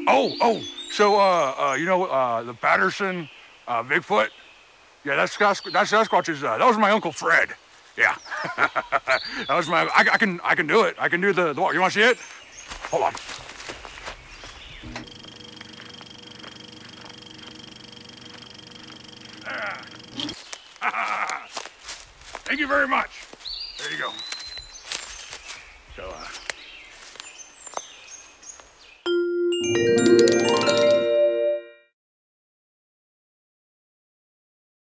So, you know, the Patterson Bigfoot? Yeah, that's Sasquatch's, that was my Uncle Fred. Yeah. That was my, I can do it. I can do the walk. You want to see it? Hold on. Thank you very much. There you go.